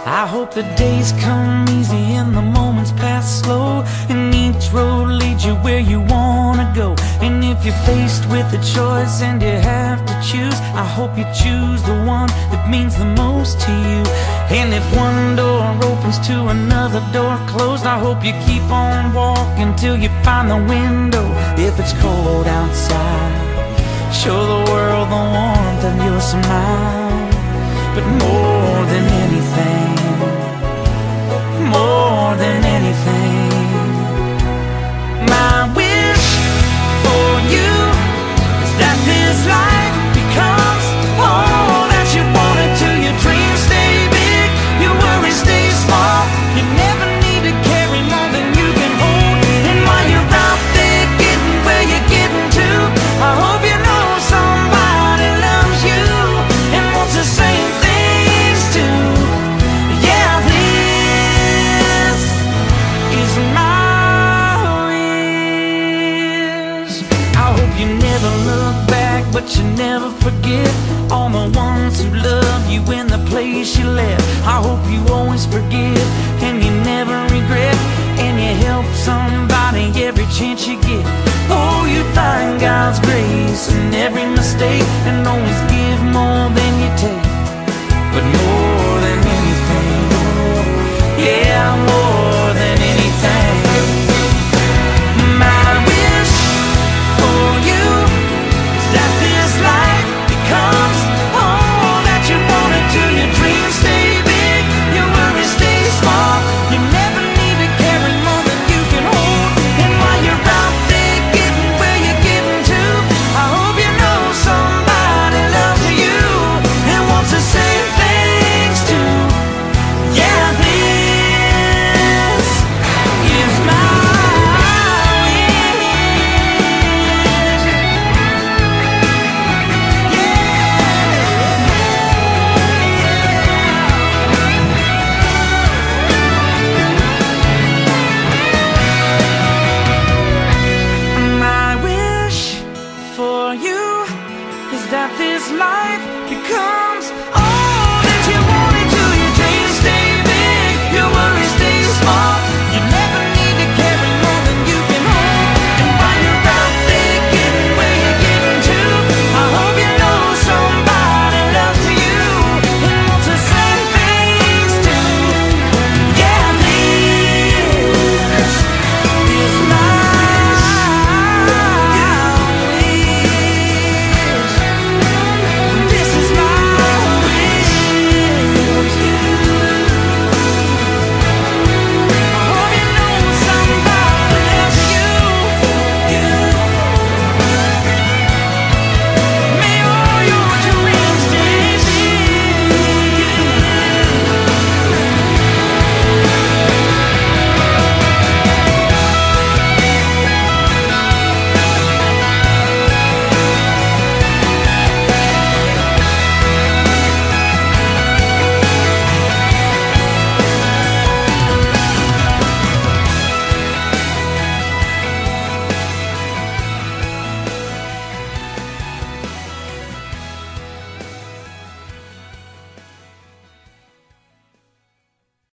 I hope the days come easy and the moments pass slow, and each road leads you where you wanna go. And if you're faced with a choice and you have to choose, I hope you choose the one that means the most to you. And if one door opens to another door closed, I hope you keep on walking till you find the window. If it's cold outside, show the world the warmth of your smile. But more than anything, more than anything, my wish for you is that this life becomes all that you want it to. Your dreams stay big, your worries stay small. You never need to carry more than you can hold. And while you're out there getting where you're getting to, I hope you know somebody loves you and wants the same things too. Yeah, this is my wish. I hope you never look back, but you never forget all the ones who love you in the place you left. I hope you always forgive and you never regret, and you help somebody every chance you get. Oh, you find God's grace in every mistake, and always give more